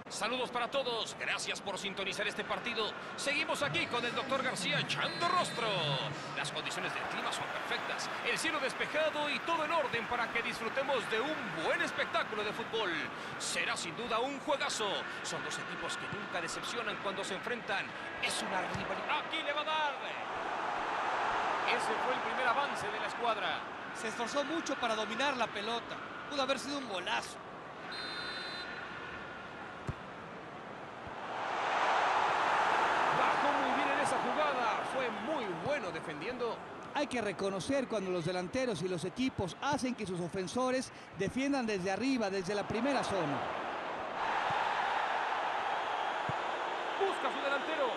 Saludos para todos, gracias por sintonizar este partido. Seguimos aquí con el Dr. García echando rostro. Las condiciones del clima son perfectas, el cielo despejado y todo en orden para que disfrutemos de un buen espectáculo de fútbol. Será sin duda un juegazo. Son dos equipos que nunca decepcionan cuando se enfrentan. Es una rivalidad. Aquí le va a dar. Ese fue el primer avance de la escuadra. Se esforzó mucho para dominar la pelota. Pudo haber sido un golazo. Fue muy bueno defendiendo. Hay que reconocer cuando los delanteros y los equipos hacen que sus ofensores defiendan desde arriba, desde la primera zona. Busca a su delantero.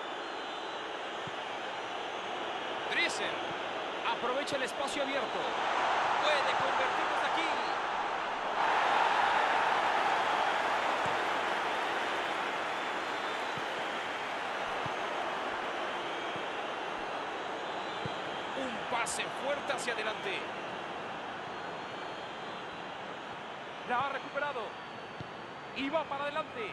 Driesen aprovecha el espacio abierto. Puede convertirnos aquí. Pase fuerte hacia adelante. La ha recuperado. Y va para adelante.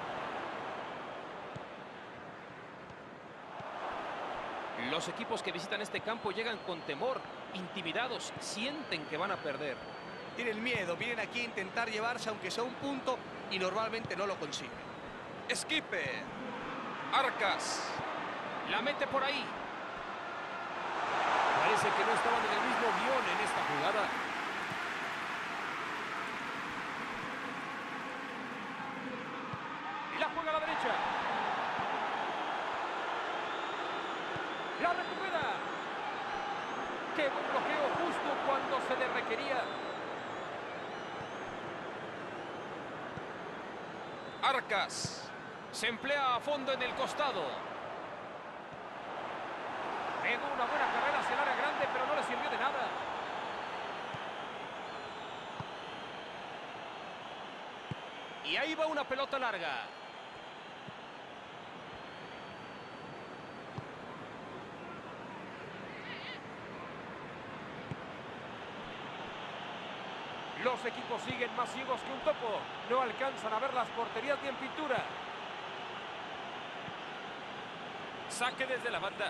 Los equipos que visitan este campo llegan con temor, intimidados, sienten que van a perder. Tienen miedo, vienen aquí a intentar llevarse aunque sea un punto y normalmente no lo consiguen. Skipper. Arcas. La mete por ahí. Parece que no estaban en el mismo guión en esta jugada. Y la juega a la derecha. La recupera. Qué buen bloqueo justo cuando se le requería. Arcas. Se emplea a fondo en el costado. Pegó una buena carrera hacia el área grande, pero no le sirvió de nada. Y ahí va una pelota larga. Los equipos siguen más ciegos que un topo. No alcanzan a ver las porterías ni en pintura. Saque desde la banda.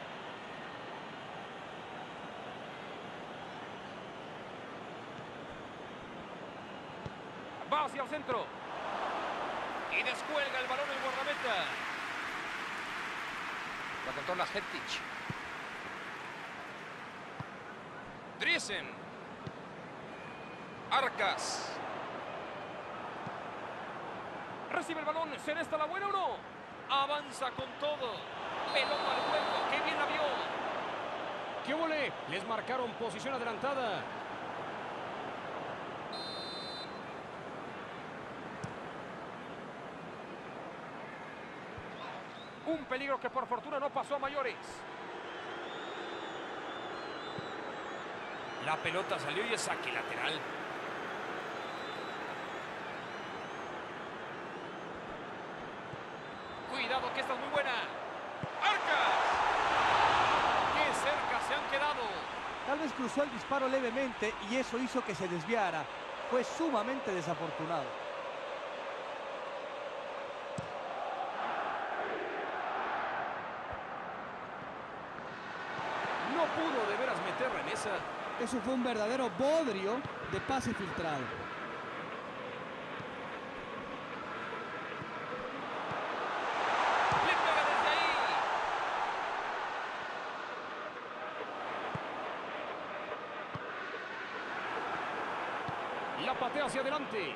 Va hacia el centro. Y descuelga el balón el guardameta. La controla Hettich. Driesen. Arcas. Recibe el balón. ¿Será esta la buena o no? Avanza con todo. Pelota al juego. ¡Qué bien la vio! ¡Qué volé! Les marcaron posición adelantada. Un peligro que por fortuna no pasó a mayores. La pelota salió y es saque lateral. Cuidado que esta es muy buena. ¡Arcas! ¡Qué cerca se han quedado! Tal vez cruzó el disparo levemente y eso hizo que se desviara. Fue sumamente desafortunado. No pudo de veras meterla en esa. Eso fue un verdadero bodrio de pase filtrado. Le pega desde ahí. La patea hacia adelante.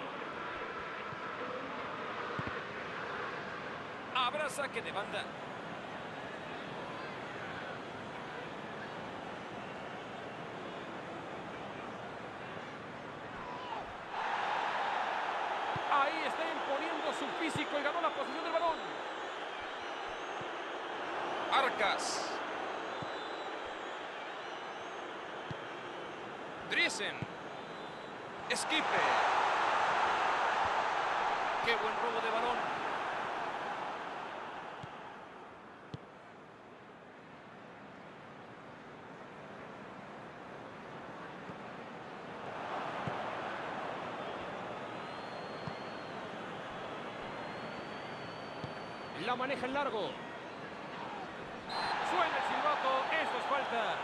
Habrá saque de banda. Ahí está imponiendo su físico y ganó la posición del balón. Arcas. Driesen. Skipper. Qué buen robo de balón. La maneja en largo. Suena el silbato. Esto es falta.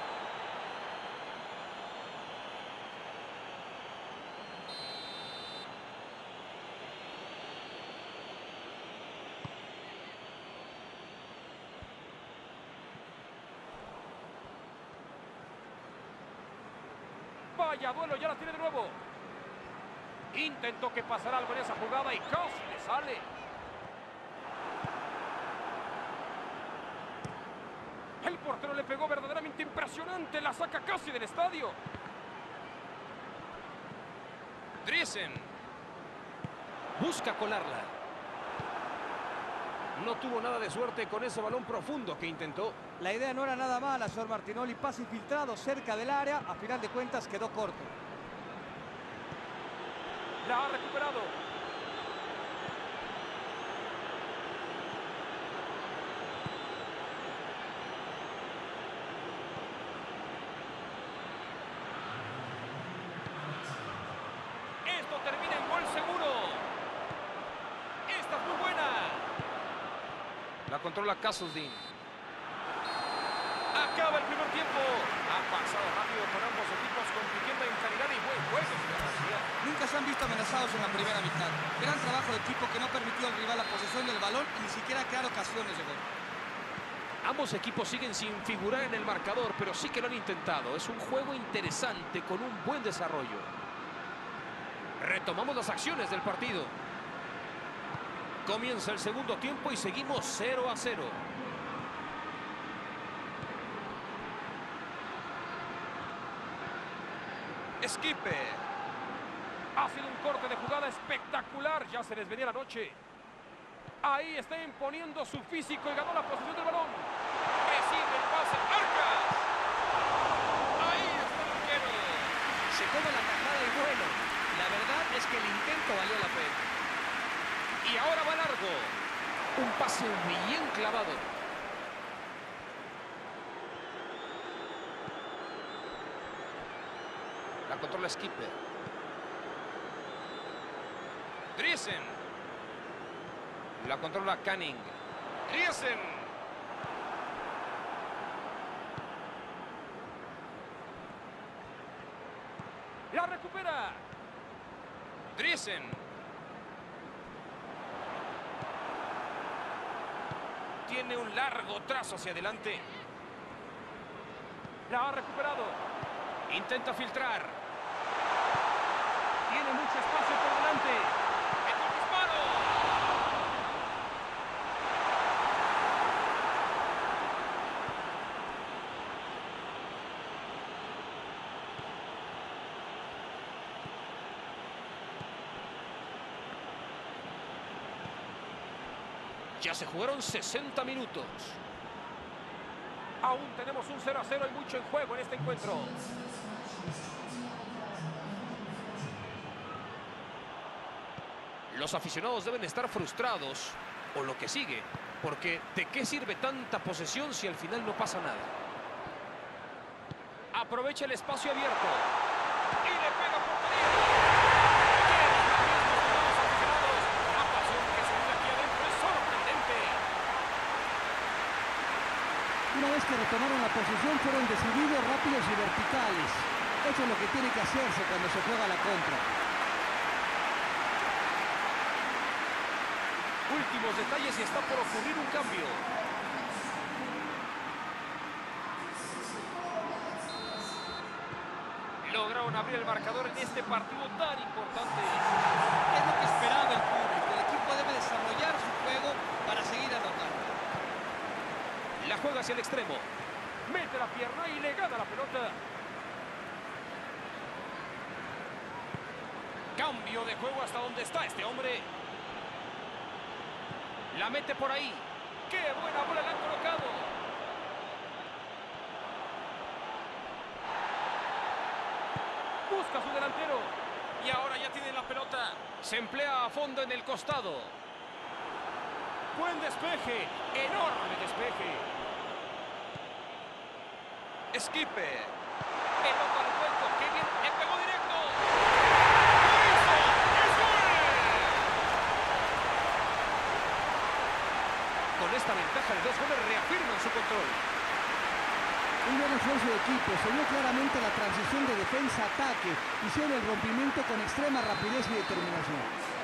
Vaya duelo, ya la tiene de nuevo. Intentó que pasara algo en esa jugada y casi le sale. El portero le pegó verdaderamente impresionante. La saca casi del estadio. Driesen. Busca colarla. No tuvo nada de suerte con ese balón profundo que intentó. La idea no era nada mala, señor Martinoli. Pase infiltrado cerca del área. A final de cuentas quedó corto. La ha recuperado. Esto termina en gol seguro. Esta es muy buena. La controla Kasseldin. Acaba el primer tiempo. Ha pasado rápido con ambos equipos compitiendo en calidad y buen juego, señor García. Nunca se han visto amenazados en la primera mitad. Gran trabajo de equipo que no permitió al rival la posesión del balón y ni siquiera crear ocasiones de gol. Ambos equipos siguen sin figurar en el marcador, pero sí que lo han intentado. Es un juego interesante con un buen desarrollo. Retomamos las acciones del partido. Comienza el segundo tiempo y seguimos 0-0. Skipper. Ha sido un corte de jugada espectacular. Ya se les venía la noche. Ahí está imponiendo su físico y ganó la posesión del balón. Recibe el pase. ¡Arcas! Ahí está el arquero. Se come la tajada y bueno. La verdad es que el intento valió la pena. Y ahora va largo. Un pase bien clavado. La controla Skipper. Driesen. La controla Canning. Driesen. La recupera. Driesen. Tiene un largo trazo hacia adelante. La ha recuperado. Intenta filtrar. Tiene mucho espacio por delante. ¡Mete el disparo! Ya se jugaron 60 minutos. Aún tenemos un 0-0 y mucho en juego en este encuentro. Los aficionados deben estar frustrados, o lo que sigue, porque ¿de qué sirve tanta posesión si al final no pasa nada? Aprovecha el espacio abierto y le pega portería. La pasión que se vive aquí adentro es sorprendente. Una vez que retomaron la posesión fueron decididos, rápidos y verticales. Eso es lo que tiene que hacerse cuando se juega la contra. Últimos detalles y está por ocurrir un cambio. Lograron abrir el marcador en este partido tan importante. Es lo que esperaba el público. El equipo debe desarrollar su juego para seguir anotando. La juega hacia el extremo. Mete la pierna y le gana la pelota. Cambio de juego hasta donde está este hombre. La mete por ahí. ¡Qué buena bola le han colocado! Busca a su delantero. Y ahora ya tiene la pelota. Se emplea a fondo en el costado. Buen despeje. Enorme despeje. Skipper. Pelota al hueco. ¡Qué bien! ¡Le pegó directo! ¡Lo hizo! ¡Es gol! 1-0 esta ventaja de 2 goles reafirman su control. Un buen esfuerzo de equipo, se vio claramente la transición de defensa-ataque, hicieron el rompimiento con extrema rapidez y determinación.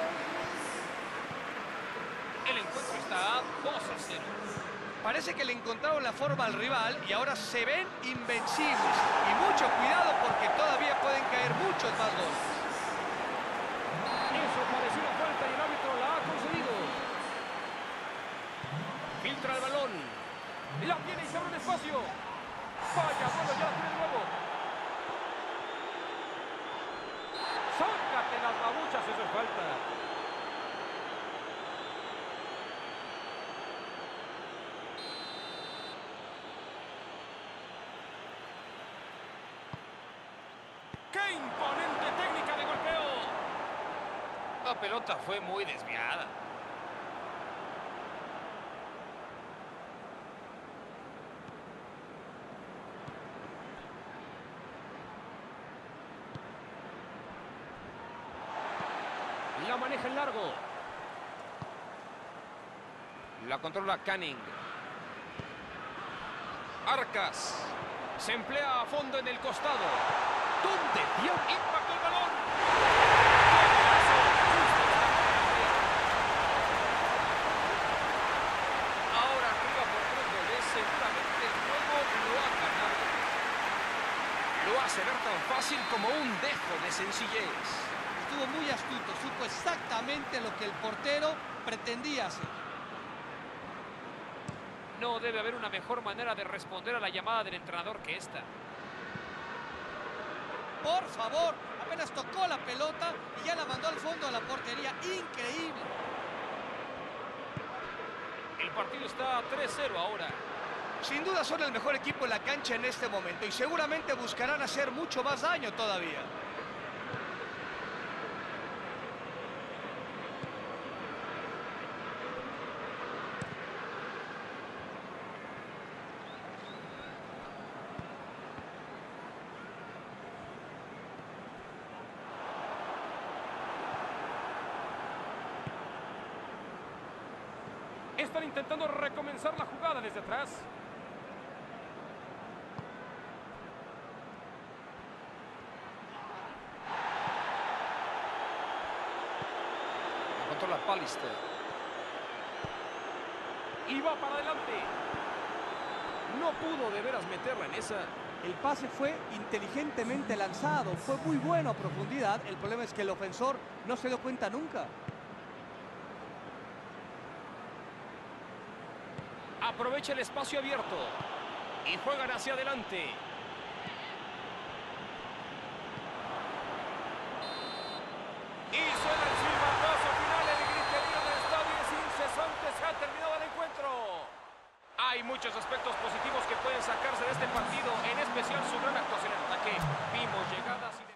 El encuentro está 2-0. Parece que le encontraron la forma al rival y ahora se ven invencibles. Y mucho cuidado porque todavía pueden caer muchos más goles. Eso parecía una falta y el árbitro la ha concedido. Filtra el balón. La tiene y se abre el espacio. Vaya, bueno, ya la tiene de nuevo. Sácate las babuchas, eso es falta. ¡Qué imponente técnica de golpeo! La pelota fue muy desviada. La maneja en largo. La controla Canning. Arcas. Se emplea a fondo en el costado. ¿Dónde dio? Impactó el balón. ¡Qué golazo! Justo está para la red. Ahora arriba por 3 goles. Seguramente el juego lo ha ganado. Lo hace ver tan fácil como un dejo de sencillez. Estuvo muy astuto, supo exactamente lo que el portero pretendía hacer. No debe haber una mejor manera de responder a la llamada del entrenador que esta. Por favor, apenas tocó la pelota y ya la mandó al fondo de la portería. Increíble. El partido está 3-0 ahora. Sin duda son el mejor equipo en la cancha en este momento y seguramente buscarán hacer mucho más daño todavía. Están intentando recomenzar la jugada desde atrás. La controla Pallister. Y va para adelante. No pudo de veras meterla en esa. El pase fue inteligentemente lanzado, fue muy bueno a profundidad. El problema es que el ofensor no se dio cuenta nunca. Aprovecha el espacio abierto y juegan hacia adelante. Y suena el silbatazo final. El griterío del estadio es incesante. Se ha terminado el encuentro. Hay muchos aspectos positivos que pueden sacarse de este partido, en especial su gran actuación en ataque. Vimos llegadas y...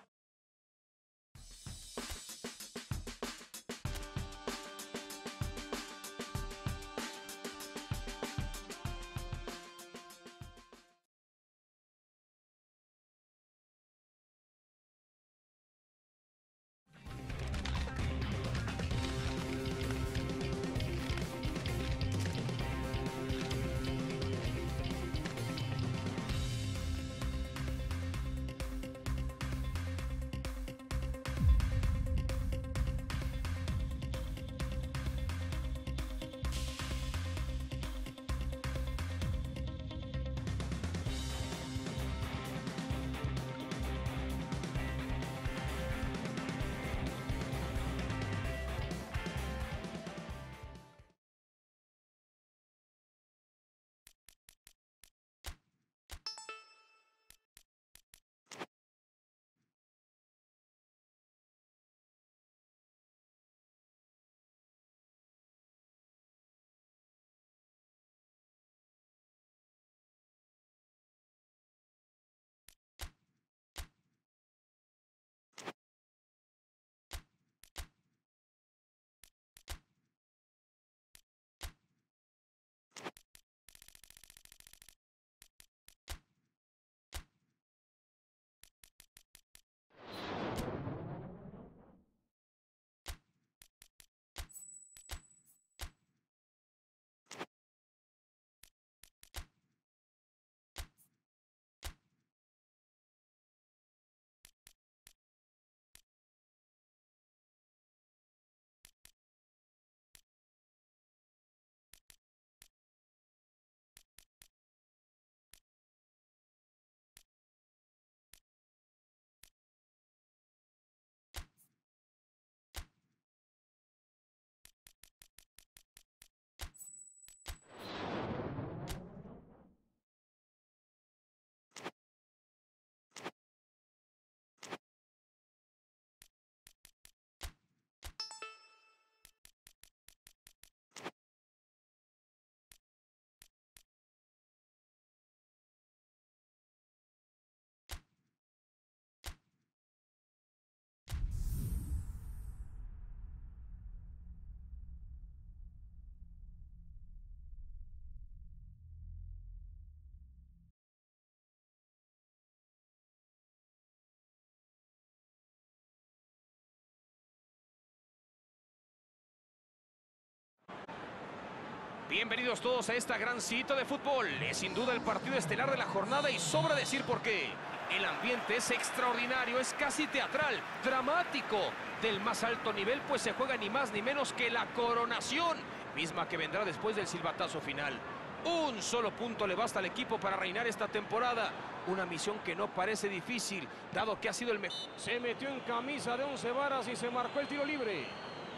Bienvenidos todos a esta gran cita de fútbol. Es sin duda el partido estelar de la jornada y sobra decir por qué. El ambiente es extraordinario, es casi teatral, dramático. Del más alto nivel, pues se juega ni más ni menos que la coronación, misma que vendrá después del silbatazo final. Un solo punto le basta al equipo para reinar esta temporada. Una misión que no parece difícil, dado que ha sido el mejor. Se metió en camisa de 11 varas y se marcó el tiro libre.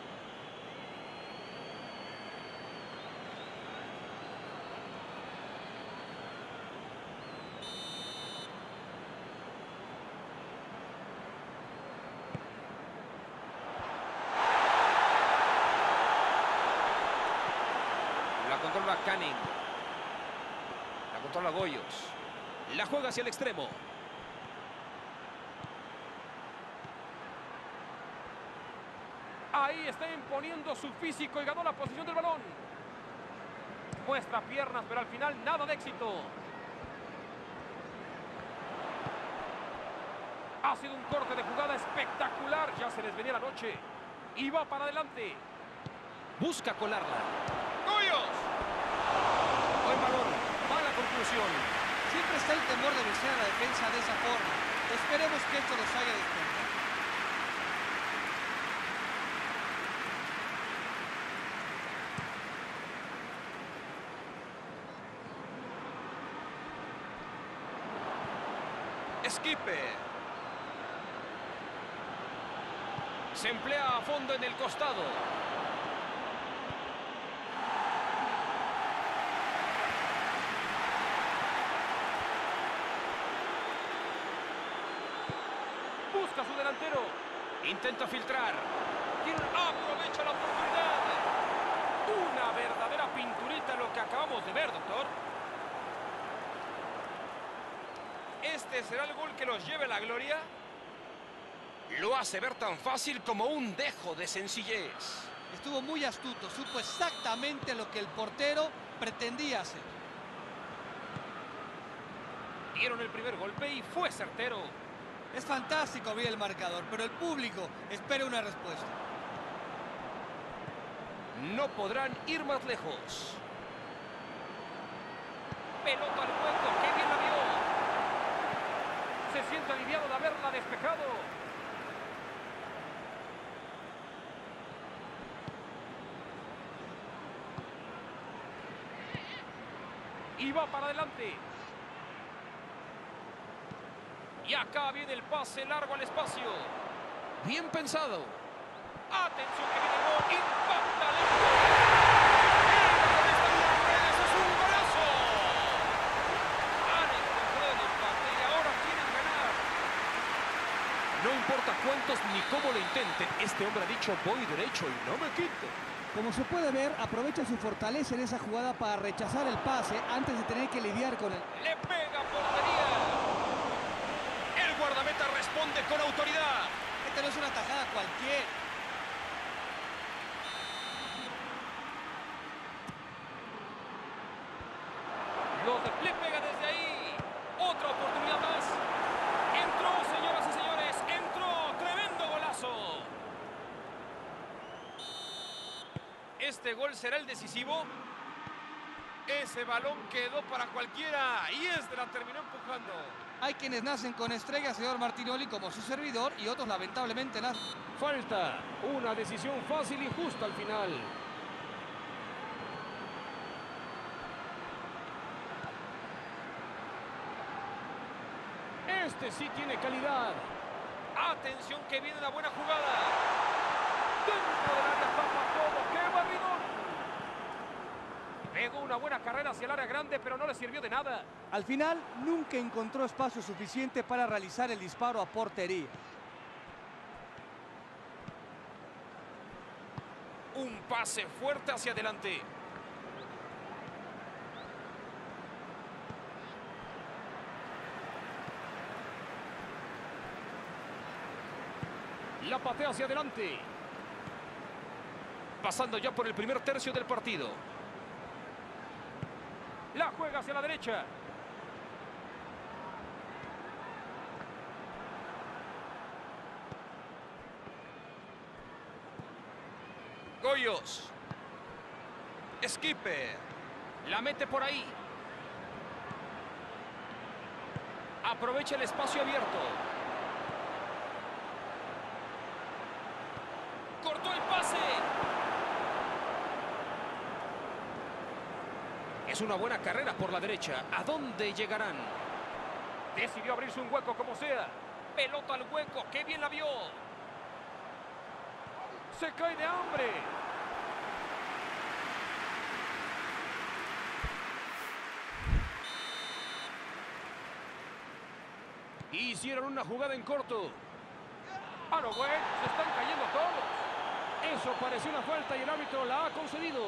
La controla Canning. La controla Goyos. La juega hacia el extremo. Ahí está imponiendo su físico y ganó la posición del balón. Muestra piernas, pero al final nada de éxito. Ha sido un corte de jugada espectacular. Ya se les venía la noche. Y va para adelante. Busca colarla. ¡Goyos! Buen balón. Va a la conclusión. Siempre está el temor de vencer a la defensa de esa forma. Esperemos que esto los haga despertar. Skipper. Se emplea a fondo en el costado. Busca a su delantero. Intenta filtrar. Aprovecha la oportunidad. Una verdadera pinturita lo que acabamos de ver, doctor. ¿Este será el gol que los lleve a la gloria? Lo hace ver tan fácil como un dejo de sencillez. Estuvo muy astuto, supo exactamente lo que el portero pretendía hacer. Dieron el primer golpe y fue certero. Es fantástico abrir el marcador, pero el público espera una respuesta. No podrán ir más lejos. Pelota al hueco, qué bien la vio. Se siente aliviado de haberla despejado. Y va para adelante. Y acá viene el pase largo al espacio. Bien pensado. Atención que viene el gol. Impacta el ¡es un golazo! Han encontrado el empate y ahora quieren ganar. No importa cuántos ni cómo lo intenten, este hombre ha dicho voy derecho y no me quito. Como se puede ver, aprovecha su fortaleza en esa jugada para rechazar el pase antes de tener que lidiar con él. Le pega portería. El guardameta responde con autoridad. Esta no es una tajada cualquiera. Le pega desde ahí. Otra oportunidad más. Entró, señoras y señores. Entró. Tremendo golazo. ¿Este gol será el decisivo? Ese balón quedó para cualquiera y la terminó empujando. Hay quienes nacen con estrellas, señor Martinoli, como su servidor, y otros lamentablemente nacen. Falta. Una decisión fácil y justa al final. Este sí tiene calidad. Atención que viene una buena jugada. Dentro del área tapa todo. ¡Qué barridón! Pegó una buena carrera hacia el área grande, pero no le sirvió de nada. Al final, nunca encontró espacio suficiente para realizar el disparo a portería. Un pase fuerte hacia adelante. La patea hacia adelante. Pasando ya por el primer tercio del partido. La juega hacia la derecha. Goyos. Skipper. La mete por ahí. Aprovecha el espacio abierto. Cortó el pase. Es una buena carrera por la derecha. ¿A dónde llegarán? Decidió abrirse un hueco como sea. Pelota al hueco. ¡Qué bien la vio! Se cae de hambre. Hicieron una jugada en corto. ¡Ah, no, güey! ¡Se están cayendo todos! Eso pareció una falta y el árbitro la ha concedido.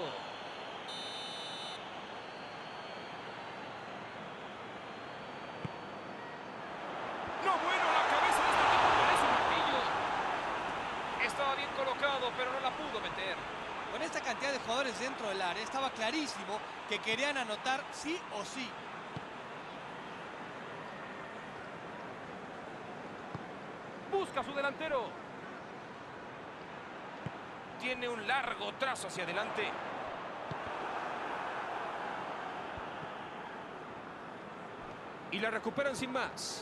¡No, bueno! La cabeza de este tipo parece un martillo. Estaba bien colocado, pero no la pudo meter. Con esta cantidad de jugadores dentro del área, estaba clarísimo que querían anotar sí o sí. Busca a su delantero. Tiene un largo trazo hacia adelante. Y la recuperan sin más.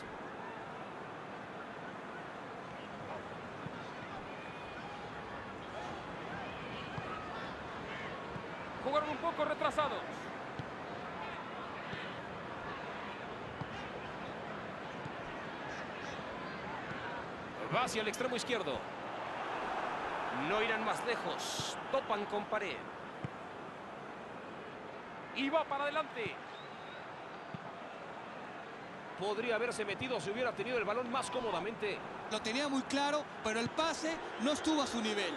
Jugaron un poco retrasados. Va hacia el extremo izquierdo. No irán más lejos. Topan con pared. Y va para adelante. Podría haberse metido si hubiera tenido el balón más cómodamente. Lo tenía muy claro, pero el pase no estuvo a su nivel.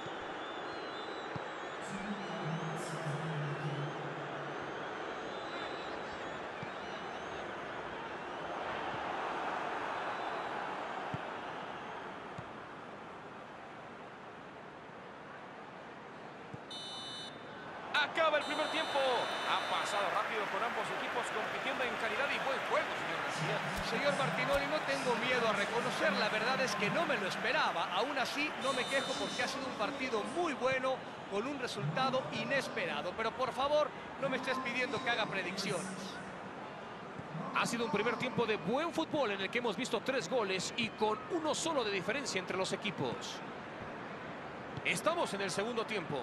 Acaba el primer tiempo. Ha pasado rápido con ambos equipos compitiendo en calidad y buen juego, señor García. Señor Martinoli, no tengo miedo a reconocer, la verdad es que no me lo esperaba. Aún así, no me quejo porque ha sido un partido muy bueno, con un resultado inesperado. Pero por favor, no me estés pidiendo que haga predicciones. Ha sido un primer tiempo de buen fútbol en el que hemos visto 3 goles y con uno solo de diferencia entre los equipos. Estamos en el segundo tiempo.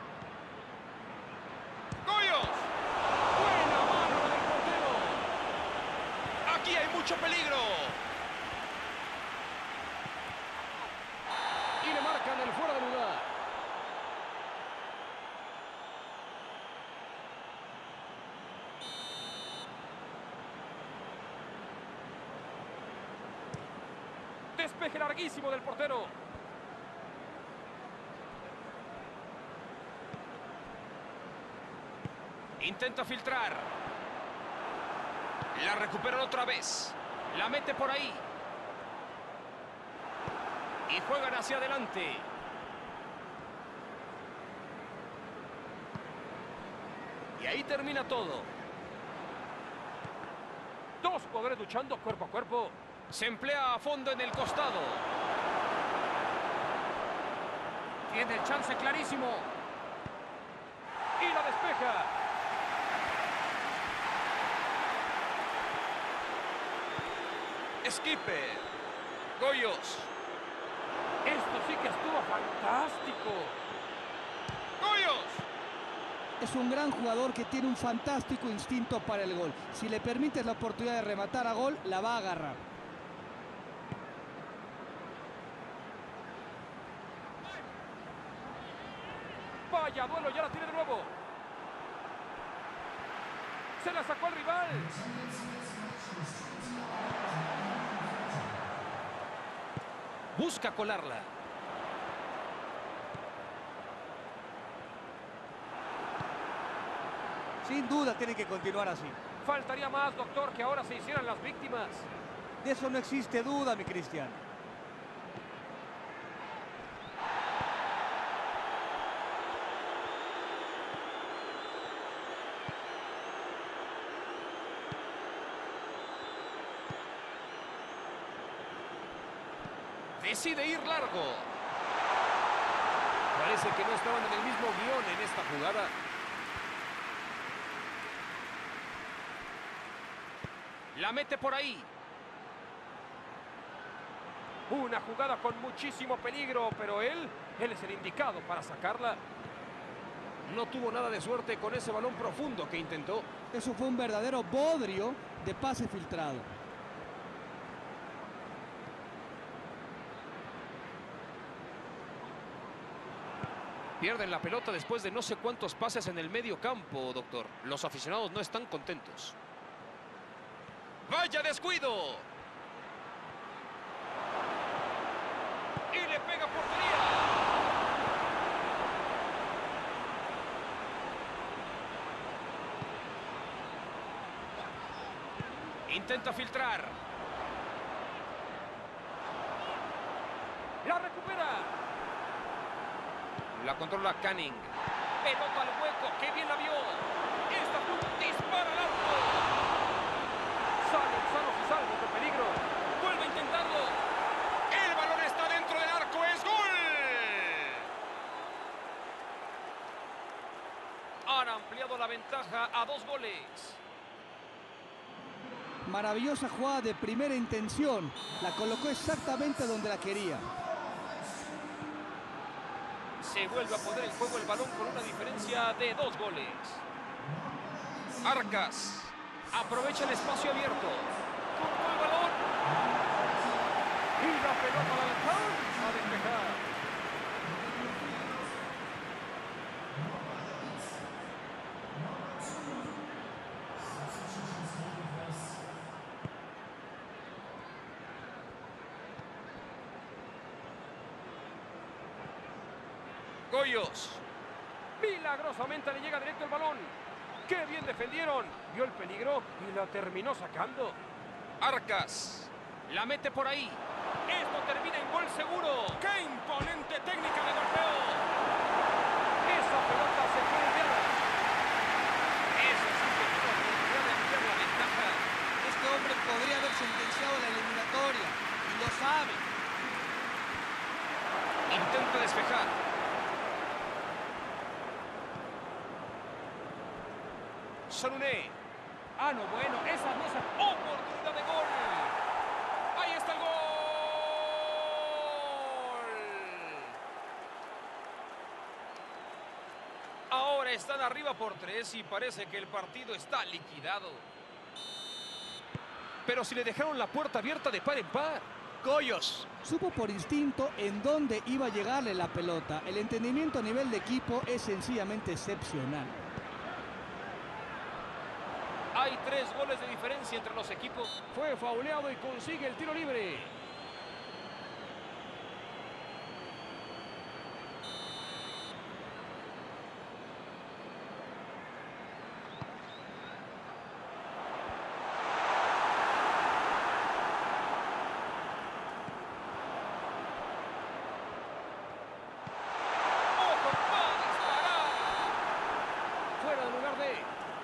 ¡Goyos! ¡Buena mano del portero! ¡Aquí hay mucho peligro! Y le marcan el fuera de lugar. Despeje larguísimo del portero. Intenta filtrar. La recuperan otra vez. La mete por ahí. Y juegan hacia adelante. Y ahí termina todo. 2 jugadores luchando cuerpo a cuerpo. Se emplea a fondo en el costado. Tiene el chance clarísimo. Y la despeja. Skipper. Goyos. Esto sí que estuvo fantástico. Goyos. Es un gran jugador que tiene un fantástico instinto para el gol. Si le permites la oportunidad de rematar a gol, la va a agarrar. Vaya duelo, ya la tiene de nuevo. Se la sacó al rival. Busca colarla. Sin duda tiene que continuar así. Faltaría más, doctor, que ahora se hicieran las víctimas. De eso no existe duda, mi Cristiano. Decide ir largo. Parece que no estaban en el mismo guión en esta jugada. La mete por ahí. Una jugada con muchísimo peligro, pero él es el indicado para sacarla. No tuvo nada de suerte con ese balón profundo que intentó. Eso fue un verdadero bodrio de pase filtrado. Pierden la pelota después de no sé cuántos pases en el medio campo, doctor. Los aficionados no están contentos. ¡Vaya descuido! Y le pega portería. Intenta filtrar. ¡La recupera! La controla Canning. Pelota al hueco. ¡Qué bien la vio! Esta dispara al arco. Salen sanos y salvos de peligro. Vuelve a intentarlo. El balón está dentro del arco. ¡Es gol! Han ampliado la ventaja a 2 goles. Maravillosa jugada de primera intención. La colocó exactamente donde la quería. Se vuelve a poner en juego el balón con una diferencia de 2 goles. Arcas aprovecha el espacio abierto. Tocó el balón. Y la pelota la dejaron a despejar. Goyos. Milagrosamente le llega directo el balón. ¡Qué bien defendieron! Vio el peligro y la terminó sacando. Arcas. La mete por ahí. Esto termina en gol seguro. ¡Qué imponente técnica de golpeo! Esa pelota se fue desviada. Eso sí que tuvo oportunidad de ampliar la ventaja. Este hombre podría haber sentenciado la eliminatoria y lo sabe. Intenta despejar. Saluné. Ah, no, bueno, esa no se... Oportunidad de gol. Ahí está el gol. Ahora están arriba por 3 y parece que el partido está liquidado. Pero si le dejaron la puerta abierta de par en par. Goyos. Supo por instinto en dónde iba a llegarle la pelota. El entendimiento a nivel de equipo es sencillamente excepcional. Hay 3 goles de diferencia entre los equipos. Fue fauleado y consigue el tiro libre. ¡Ojo! ¡Va a disparar! Fuera del lugar de...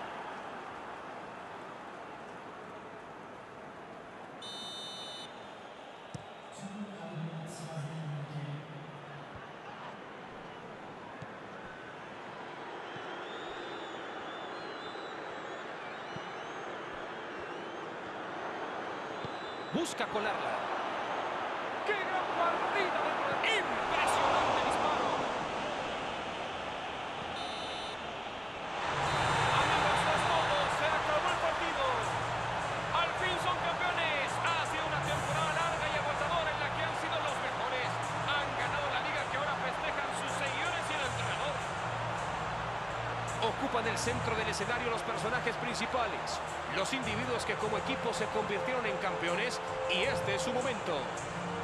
Busca colarla. ¡Qué gran partida dentro de... ¡Impresionante disparo! Amigos, es todo. Se acabó el partido. Al fin son campeones. Ha sido una temporada larga y agotadora en la que han sido los mejores. Han ganado la liga que ahora festejan sus seguidores y el entrenador. Ocupan el centro del escenario los personajes principales. Los individuos que como equipo se convirtieron en campeones y este es su momento.